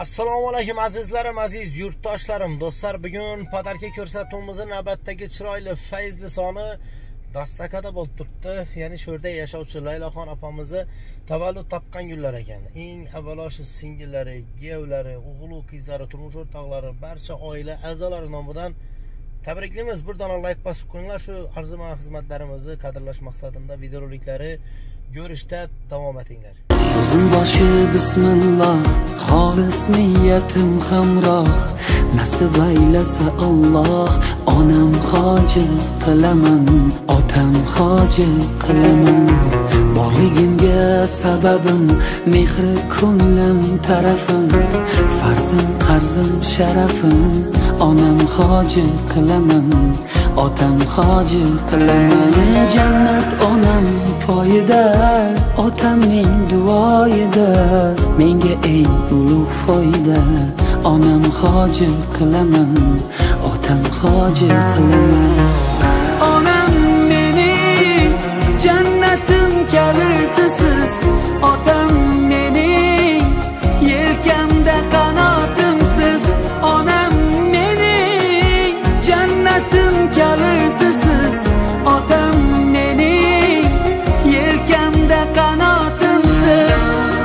Assalomu alaykum azizlarim, aziz yurtdoshlarim, do'stlar. Bugun podarka ko'rsatuvimizning navbatdagi chiroyli fayzli soni Dastakada bo'lib turibdi. Ya'ni shu yerda yashovchi Layloxon opamizni tavallud topgan kunlar ekan. Eng avvalo shu singillari, kuyovlari, o'g'il qizlari, turmush o'rtoqlari, barcha oila a'zolari nomidan tabriklaymiz. Bir dona like bosib qo'yinglar. Shu arzimas xizmatlarimizni qadrlash maqsadida videoroliklarni görüşte devam etinglar. Sözün başı bismillah, xolis niyatim hamroh. Nasib aylasa Allah, onam hoji qilaman, otam hoji qilaman. Borligimga sababim, mehri ko'nglim tarafim, farzim qarzim sharafim, onam hoji qilaman, otam hoji qilaman. Jannat onam poyida, otamning duoyida, menga eng ulug' foyda. Onam hoji qilaman, otam hoji qilaman. Onam mening jannatim kalitisiz, otam mening yelkamda qanotimsiz. Onam mening jannatim kalitisiz, otam mening yelkamda qanotimsiz.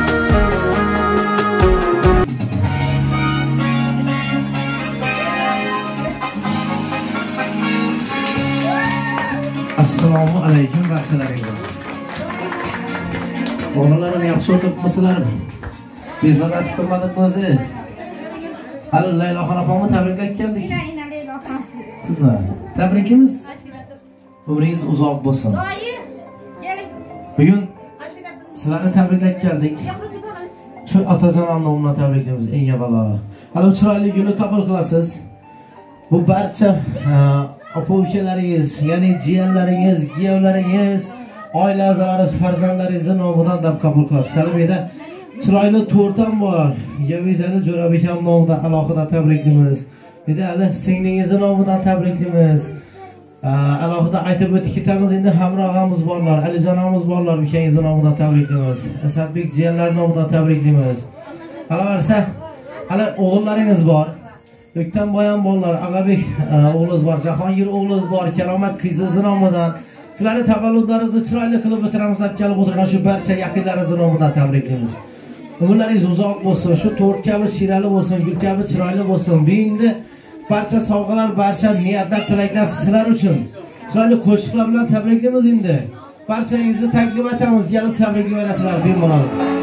Assalomu alaykum barchalaringizga. O'g'illalarim yaxshi o'tiribmisizlarmi? Bezarat qilmadim o'zi. Hali Layloxon opamni tabriklab keldik. Sizmi? Tabrikimiz umringiz uzoq bo'lsin. Bugun sizlarni tabriklab keldik. Shu otajonim nomidan tabriklaymiz eng avvalo. Hali chiroyli gulni qabul qilasiz. Bu barcha aka-ukalaringiz, ya'ni jiyanlaringiz, kuyovlaringiz, oila a'zolaringiz, farzandlaringiz nomidan deb qabul qilasiz. Salimida chiroyli to'rtam bor. Yavizali Jo'rabek ham nomidan alohida tabriklaymiz. Endi hali singlingiz nomidan tabriklaymiz. Alohida aytib o'tib ketamiz. Endi hamrohimiz borlar, Alijonamiz borlar, ukangiz nomidan tabriklaymiz. Asadbek jiyanlar nomidan tabriklaymiz. Hali o'g'illaringiz bor. O'ktam boyan bolalar, Ag'abek o'g'liz bor, Jahongir o'g'liz bor, Karomat qiziz nomidan sizlarning tavalludlaringizni chiroyli qilib o'tiramiz deb kelib o'tirgan shu barcha yaqinlaringiz nomidan tabriklaymiz. Umrlaringiz uzoq bo'lsin, shu to'rt kabi shirali bo'lsin, gul kabi chiroyli bo'lsin. Buyingda barcha sovg'alar, barcha niyatlar, tilaklar sizlar uchun. Chiroyli qo'shiqlar bilan tabriklaymiz endi. Barchangizni taklif etamiz, kelib tabriklayverasizlar bemalol.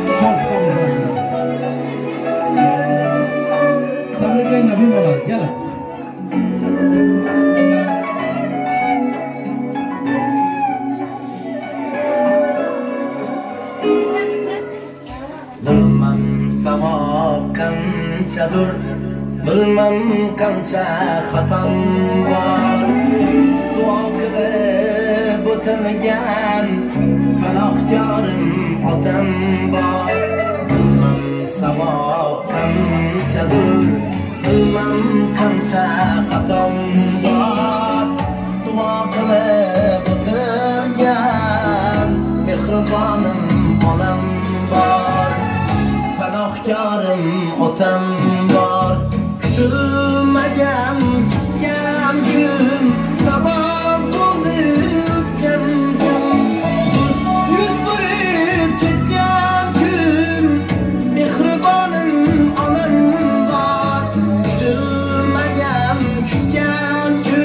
Tabriklaylar bemalol, kelib. Bilmem savob qanchadir, bilmem qancha xatom bor. Duo qilib o'tirgan panohkorim otam bor. Bilmem savob qanchadir, bilmem qancha xatom bor. Duo qilib o'tirgan mehribonim onam bor. Panohkorim otam bor. Kutilmagan kutgan kun sabab bo'ldi o'tgan kun. Yuz burib ketgan kun mehribonim onam bor. Kutilmagan kutgan kun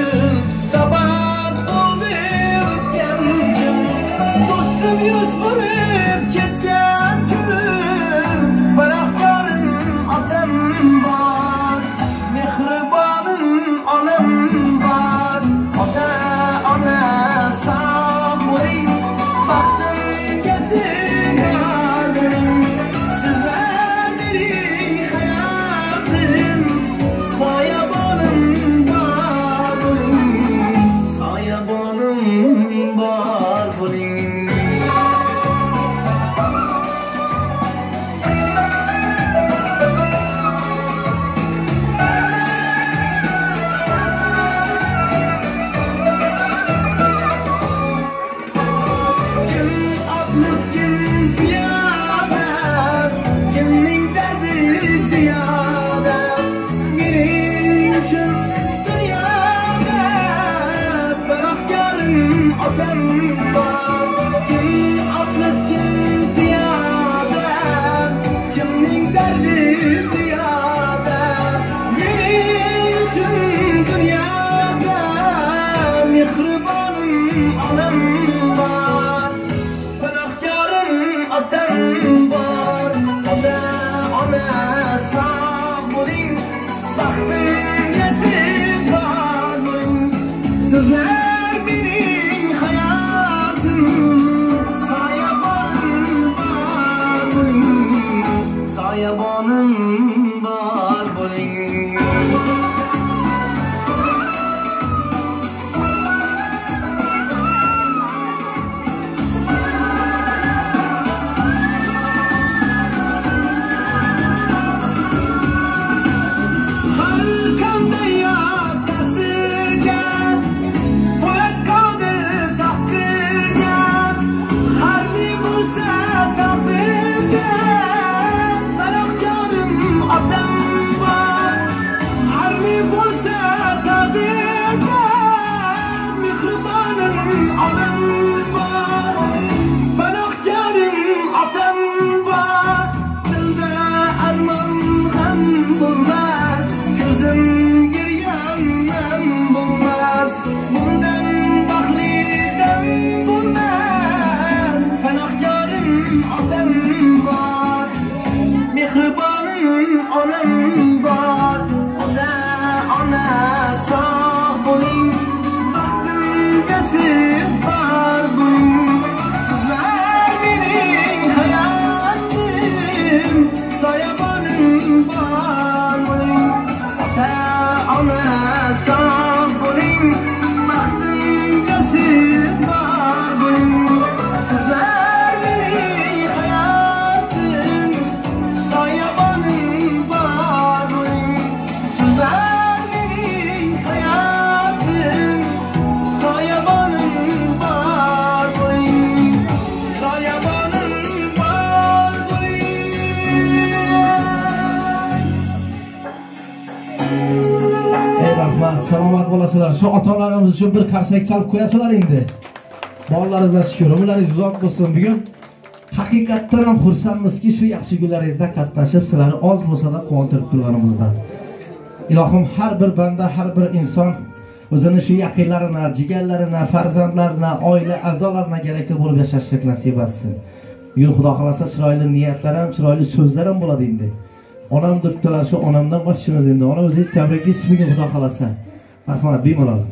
Rahmat, salomat bo'lasizlar. Shu ota-onalarimiz uchun bir qarsak chalib qo'yasizlar endi. Bolaringizga shukr, umrlaringiz uzoq bo'lsin. Bugun haqiqatdan ham xursandmizki, shu yaxshi kunlaringizda qatnashib, sizlarni oz bo'lsa-da quvontirib turganimizdan. Ilohim har bir banda, har bir inson o'zini shu yaqinlarini, jigarlarini, farzandlarini, oila a'zolarini kerakli bo'lib yashashni nasib etsin. Bugun Xudo xolasa chiroyli niyatlar ham, chiroyli so'zlar ham bo'ladi endi. Onam debdilar, shu onamdan boshimiz endi. Ona o'zingiz tabriklaysiz bugun Xudo xolasa. Marhamat, bemalol.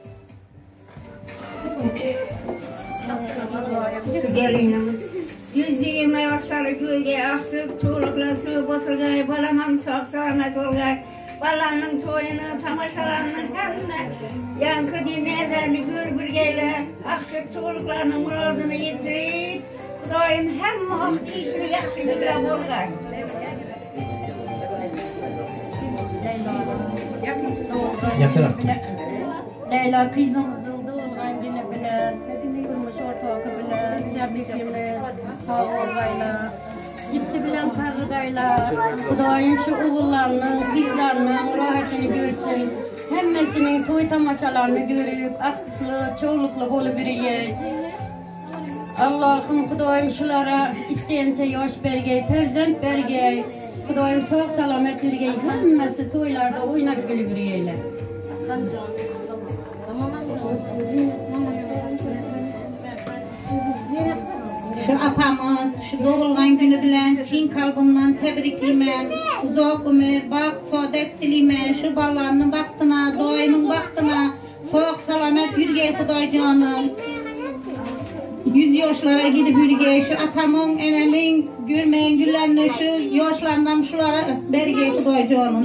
Gelinimiz 120 yoshlarga yo'lga aqsiz cho'liqlar suv bosilgay, bolam ham sog' salomat bo'lgay. Balaning to'yini, tomoshalarni hamma yangi dinlarni ko'rgaylar, aqsiz cho'liqlarning murodini yetirib, Xudoyim hamma oqishini yaxshiliklar bo'lgay. Yaqinroq. Leyla kızımızın doğulgan günü bilen, turmuş ortağı bilen, tebrikimiz, sağ olgayla, cipsi bilen sarıgayla, Xudoyim şu oğullarının, kızlarının rahatını görsün. Hemmesinin toy tamaşalarını görüp, aklı, çoğuluklu olup biriyey. Allah'ım Xudoyim şulara isteyince yaş bergey, perzent bergey, Xudoyim sağ salamet bergey, hemmesi toylarda oynap gülüp biriyeyler. Şu apamın, şu doğulgan günü bilen çin kalbimden tebrikliymen, uzak ömür, bak, saadet diliymen, şu ballarının baktına, doyumun baktına, soğuk salamet yürgey Xudoy canım. 100 yaşlara gidip yürgey, şu atamın, enemin, görmeyen güllerini, şu yaşlarından şulara bergey Xudoy canım.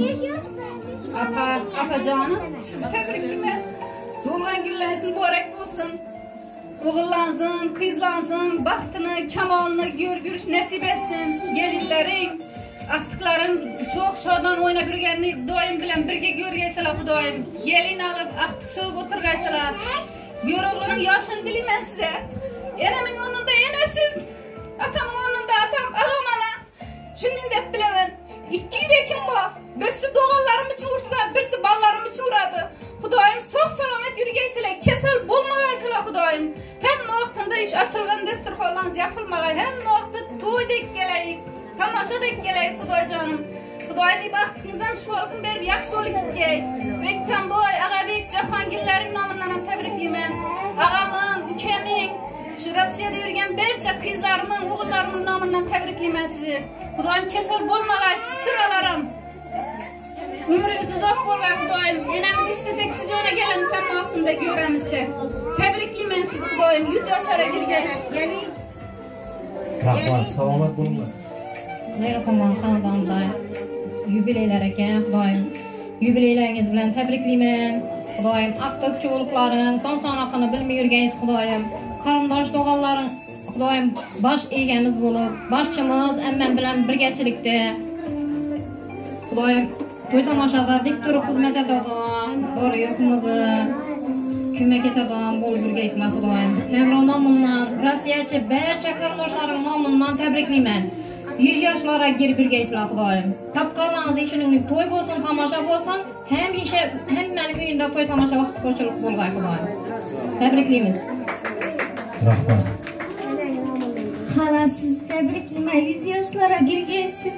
Apa canım, siz tebrikliymen. Doğulgan günleriniz mübarek olsun. Oğullansın, kızlansın, baktını, kemalını görüş nasip etsin. Gelinlerin, aktıkların çok şadan oyna bürgenini doyum bilen birge görgeyseler Xudoyim. Gelin alıp aktık soğuk oturgayseler. Yoruğların yaşını dilemen size. Enemin onunda enesiz, atamın onunda atam ağamana. Şunun da bilemem. İki yürekim bu. Birisi doğallarım için vursa, birisi ballarım için vuradı. Xudoyim sağ salamet yürügeyseler, kesel bulmagayseler Xudoyim. Hem vaxtında iş açılgan desturxonlarınız yapılmagay, hem vaxtı toy dek geleyik, tamaşa dek geleyik Xudoy canım. Xudoyim bir baxtınızdan şifalıkın berip yaxşı olup gidecek. Bekten boy, Ağabek, Cahangirlerin namından tebrikliymen. Ağamın, ükemin, şu Rossiyada yürüyen berçe kızlarımın, oğullarımın namından tebrikliymen sizi. Xudoyim kesel bulmagay, sıralarım. Ömrünüz uzak bo'lgay Xudoyim. Enamiz istedik siz yana gelamiz hamma vaqtında göremizde. Tebrikliymen sizi Xudoyim. 100 yoshlarga kirgan. Gelin. Rahmat, salomat bo'linglar. Neyro'xon xonadonda yubileylar ekan Xudoyim. Yubileylaringiz bilan tebrikliyman. Xudoyim aqtoq cho'liqlaring, son-sanoqini bilmay yurganingiz Xudoyim. Qarindosh tog'alaring Xudoyim bosh egamiz bo'lib, boshchimiz ammam bilan birgachilikda Xudoyim to'y tomoshada dik turib xizmat etadigan, bor yo'qimizni ko'mak etadigan bo'lib yurgaysizlar Xudoyim. Hamroh nomidan, Rossiyachi barcha qarindoshlarim nomidan tabriklayman. 100 yoshlarga kirib yurgaysizlar Xudoyim. Topganlaringiz shuningdek to'y bo'lsin, tomosha bo'lsin, hamisha hammaning uyida to'y tomosha vaqt ko'chilib bo'lgay Xudoyim. Tabriklaymiz. Rahmat. Xala siz tabriklayman, 100 yoshlarga kirgaysiz.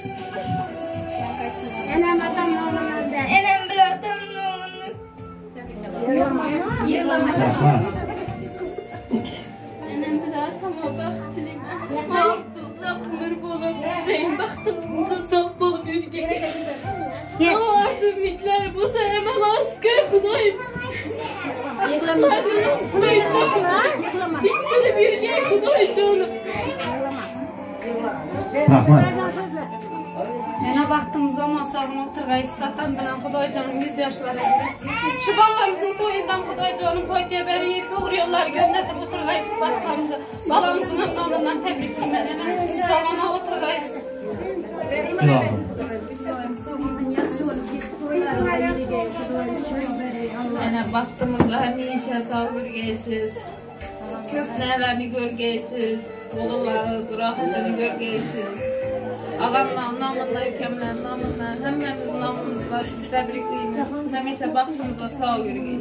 Enam atam nomida. Enam bilan atam nomida. Yig'lama. Enam bilan atam baxtliman. Uzoq umr bo'lib, sen baxtimiz uzoq bo'lib yurgin. Orzu umidlar bo'lsa amal oshga Xudoyim. Yig'lama. Yig'lama. Diktirib yurgan Xudoy jonim. Rahmat. Yana baxtimiz omon sog'lom o'tirgaysiz satan bilan Xudoyjonim 100 yoshlarga. Shu bolalarimizni to'yidan Xudoyjonim qo'yib berib, to'g'ri yo'llarga ko'rsatib o'tirgaysiz baxtimizni, bolamizning nomidan tabriklayman. Sog'lom o'tirgaysiz. Yana baxtimizga hamisha sog' bo'lgaysiz. Ko'p narsalarni ko'rgaysiz. O'g'illarimiz rohatini ko'rgaysiz. Ağamla namına, ülkemle namına, hemmemiz namımızla tebrikliyim. Hemşe baktığımızda sağ yürüyün.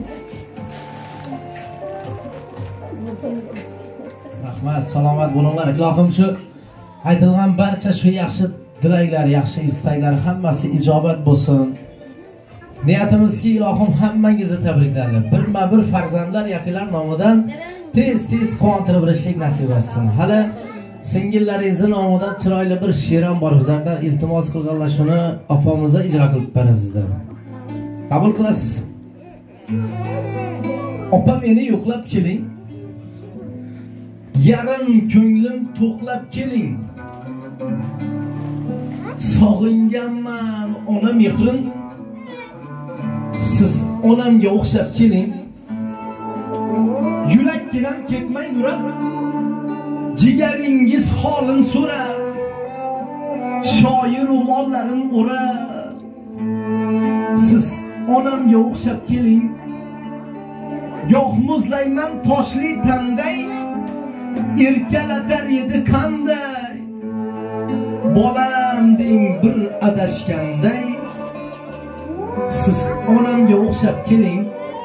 Rahmat, salomat bo'linglar. Ilohim shu aytilgan barcha shu yaxshi dilaklar, yaxshi istaklar hammasi ijobat bo'lsin. Niyatimizki ilohim hammangizni tabriklayman. Birma-bir farzandlar yaqinlar nomidan tez quvontirib berishlik nasib etsin. Hali singillaringizni nomidan chiroyli bir she'r ham bor. Bizlardan iltimos qilganlar shuni opamizga ijro qilib berasizlar. Qabul qilasiz. Opa meni yo'qlab keling. Yarim ko'nglim to'qlab keling. Sog'inganman ona mehrin. Siz onamga o'xshab keling. Yurakkinam ketmay nurab, jigaringiz holin so'rab, shoir ro'mollarin o'rab. Siz onamga o'xshab keling. Goh muzlayman toshli tanday, erkalatar edi qanday. Bolam deng bir adashganday. Siz onamga o'xshab keling.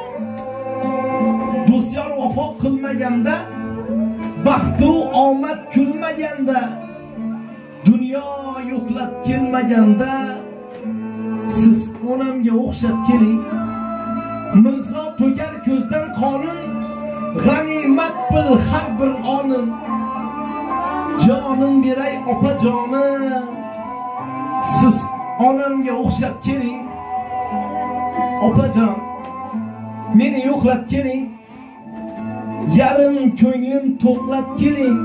Do'stlar vafo qilmaganda, baxtu omad kulmaganda, dunyo yo'qlab kelmaganda, siz onamga o'xshab keling. Mirzo to'kar ko'zdan qonun, g'animat bil har bir onin. Jonim beray opajonim, siz onamga o'xshab keling. Opajon, meni yo'qlab keling. Yarim ko'nglim to'qlab keling.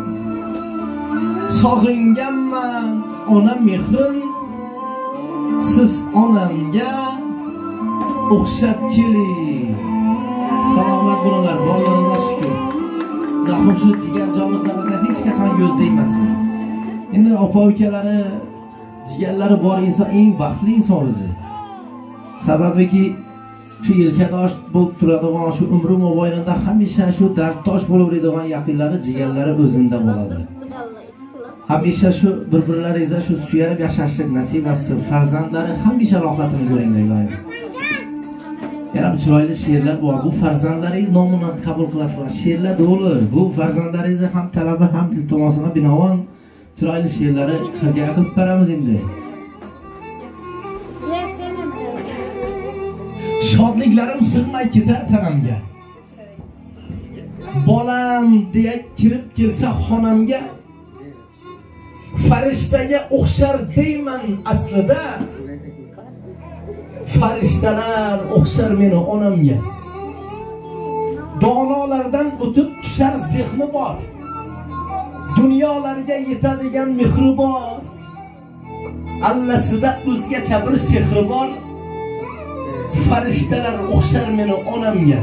Sog'inganman ona mehrin. Siz onamga o'xshab keling. Salomat bo'linglar, borlaringizga shukr. Rahmat shu jigarjonliklaringizga hech qachon ko'z tegmasin. Endi opa-ukalari, jigarlari bor inson eng baxtli inson o'zi. Sababiki shu yelkadosh bo'lib turadigan, shu umri mobaynida hamisha shu darddosh bo'lib yuradigan yaqinlari, jigarlari o'zinda bo'ladi. Hamisha shu bir-birlaringizga shu suyarib yashashlik nasib etsin. Farzandlari hamisha rohatini ko'ringlar ilohim. Yana chiroyli she'rlar bor. Bu farzandlaringiz nomidan qabul qilasizlar. She'rlar to'g'ri. Bu farzandlaringizni ham talabi, ham iltimosini binoan chiroyli she'rlari qilib beramiz endi. Shodliklarim sig'may ketar tanamga. Bolam deya kirib kelsa xonamga, farishtaga o'xshar deyman aslida. Farishtalar o'xshar meni onamga. Donolardan o'tib tushar zehni bor. Dunyolarga yetadigan mehri bor. Allasida o'zgacha bir sehri bor. Farishtalar o'xshar meni onamga.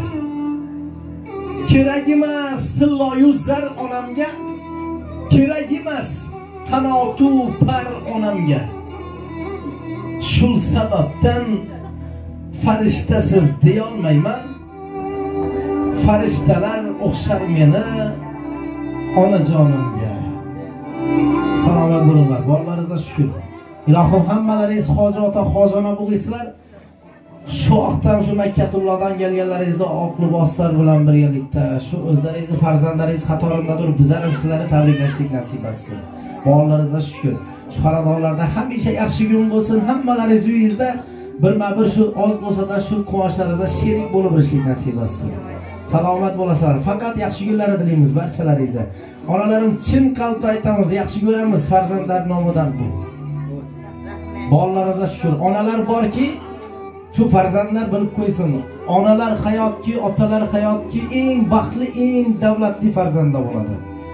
Kerak emas tilloyu zar onamga. Kerak emas qanotu par onamga. Shul sababdan farishtasiz deya olmayman. Farishtalar o'xshar meni onajonimga. Salomat bo'linglar, borlaringizga shukr. Ilohim hammalaringiz hojota xojona bo'linglar. Shu vaqtdan shu Makkatullohdan kelganlaringizda oq liboslar bilan birgalikda shu o'zlaringizni farzandlaringiz qatorundadir, bizlar ham sizlarni tabriklashlik nasib etsin. Borlaringizga shukr. Shu xonadonlarda hamisha yaxshi kun bo'lsin. Hammalaringiz uyingizda birma-bir shu oz bo'lsa-da shu quvonchlaringizga sherik bo'lib o'tishlik nasib etsin. Salomat bo'lasizlar. Faqat yaxshi kunlar tilaymiz barchalaringizga. Onalarim, chin qalbdan aytamiz, yaxshi ko'ramiz farzandlar nomidan bu. Borlaringizga shukr. Onalar borki, shu farzandlar bilib qo'ysin. Onalar hayotki, otalar hayotki eng baxtli, eng davlatli farzandlar bo'ladi.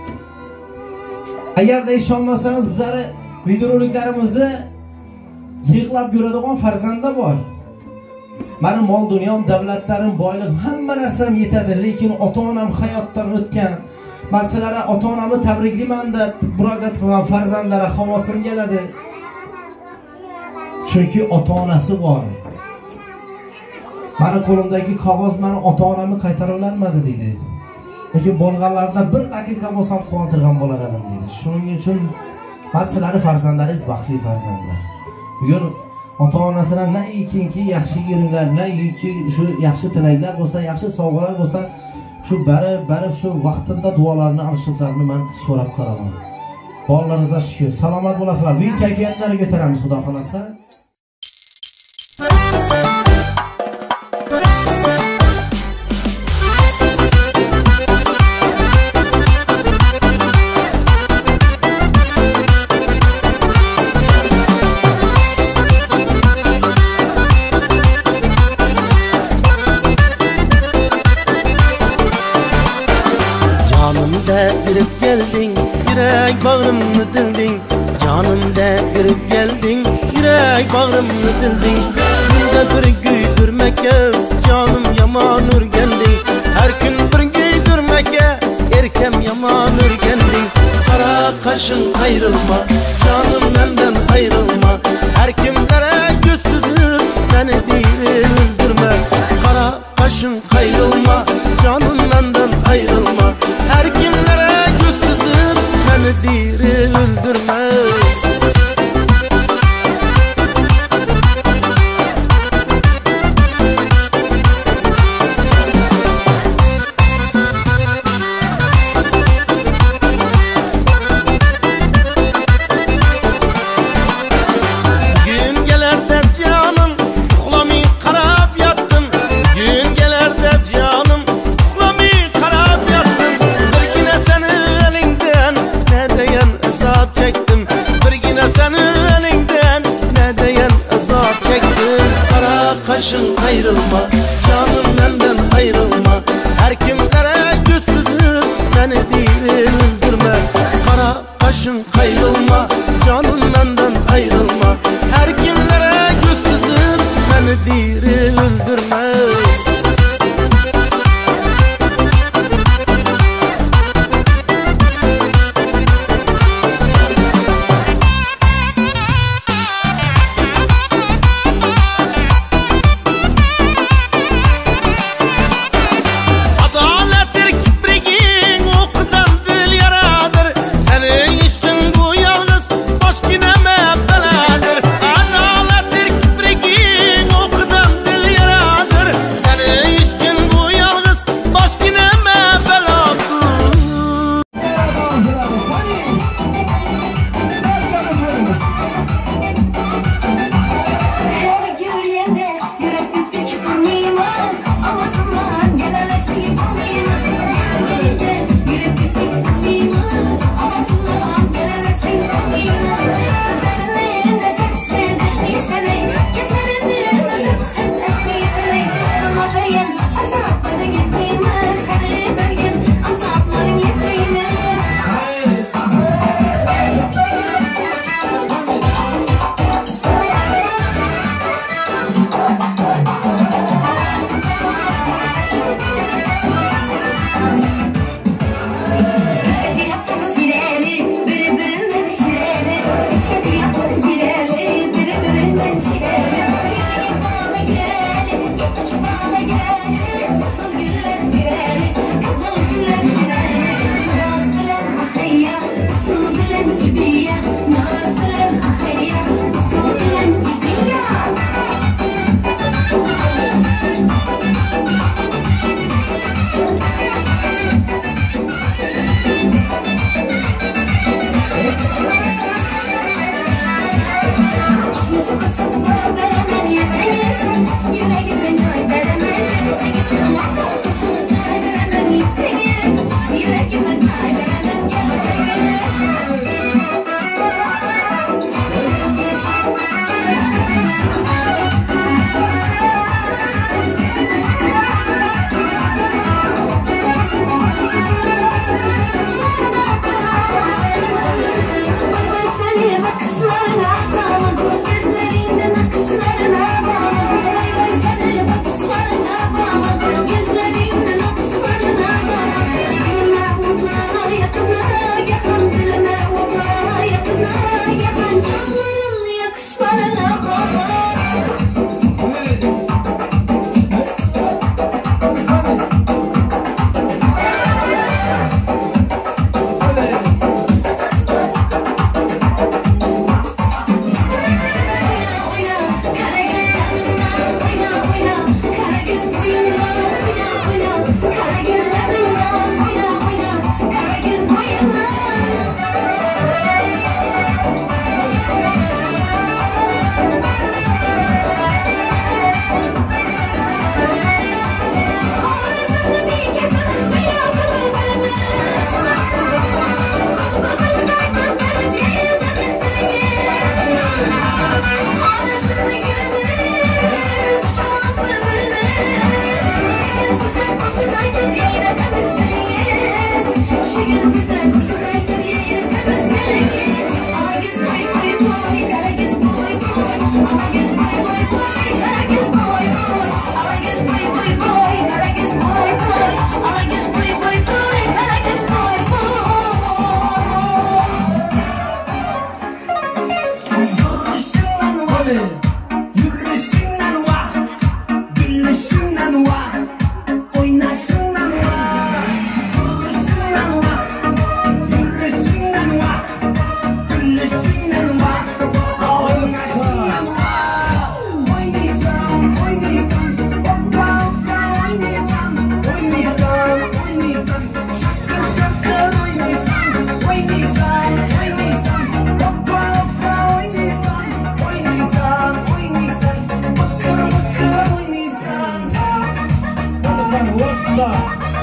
Agarda ishonmasangiz, bizlar videoroliklarimizni yig'lab yuradigan farzandlar bor. Meni mol dunyom, davlatlarim, boylik, hamma narsam yetadi, lekin ota-onam hayotdan o'tgan. Masalan, ota-onamni tabriklayman deb murojaat qilgan farzandlari havosim keladi. Chunki ota-onasi bor. Meni qo'limdagi qog'oz meni ota-onamni qaytara olmadi dedi. Lekin bo'lganlarda bir daqiqa bo'lsam quvontirgan bo'lar edim dedi. Shuning uchun Hadi sizlarning farzandlaringiz baxtli farzandlar. Bugun ota-onasidan ne ikinki yaxshi yuringlar, ne iki şu yaxshi tilaklar bo'lsa, yaxshi sovg'alar bo'lsa, şu barib şu vaqtida duolarni alishliklarini men so'rab qolaman. Bolalaringizga shukr. Salomat bo'lasizlar. Buyuk kayfiyatlarga ko'taramiz Xudo xolasa. Girip geldin, yürek bağrımı dildin. Canımda girip geldin, yürek bağrımı dildin. Günde bir güydürmeke, canım yaman ürgendin. Her gün bir güydürmeke, erkem yaman ürgendin. Kara kaşın ayrılma, canım benden ayrılma. Her kimlere göz süzüp, beni değil öldürme. Kara kaşın ayrılma, canım benden ayrılma. Her kimlere göz süzüp beni diri öldürme. Aslan.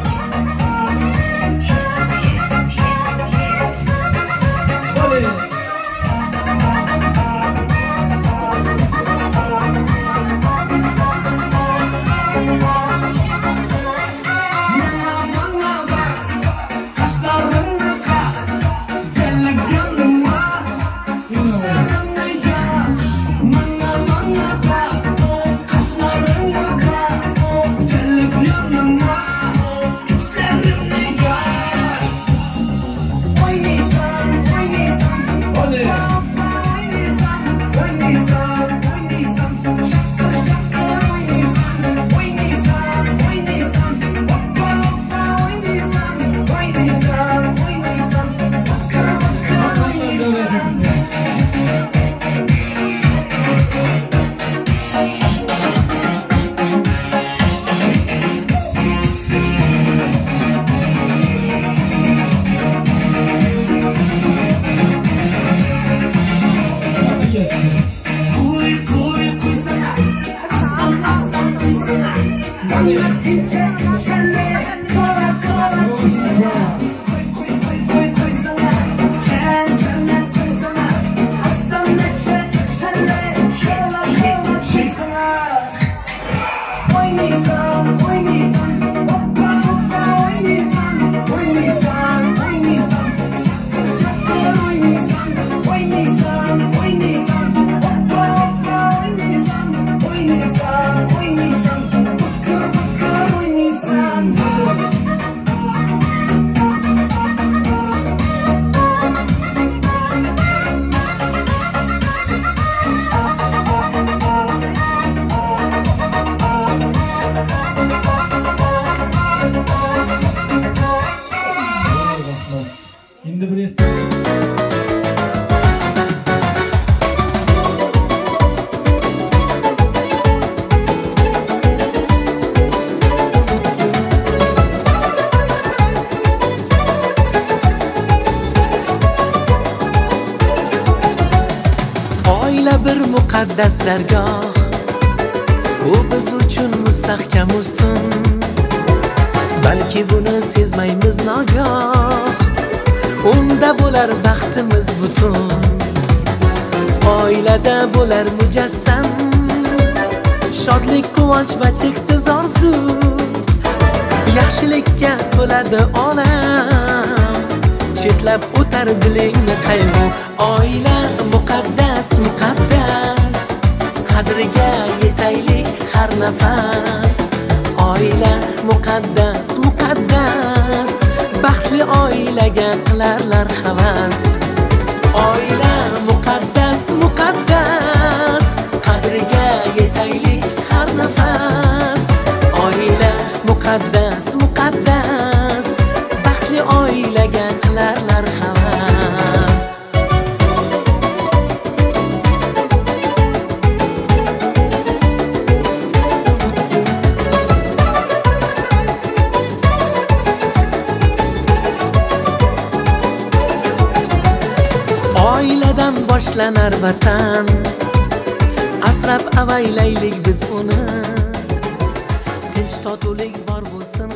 bir muqaddas dargoh, u biz uchun mustahkam ustun. Balki buni sezmaymiz nogoh, unda bo'lar baxtimiz butun. Oilada bo'lar mujassam, shodlik, quvonch va cheksiz orzu. Yaxshilikka bo'ladi olam, chetlab o'tar dilingni qayg'u. Oila muqaddas, muqaddas, qadriga yetaylik har nafas. Oila muqaddas, muqaddas, baxtli oilaga qilarlar havas. Oila muqaddas, muqaddas, qadriga yetaylik har nafas. Oila muqaddas, muqaddas, baxtli oilaga qilarlar havas. Oiladan boshlanar vatan, asrab avaylaylik biz uni. Tinch totuvlik bor bo'lsin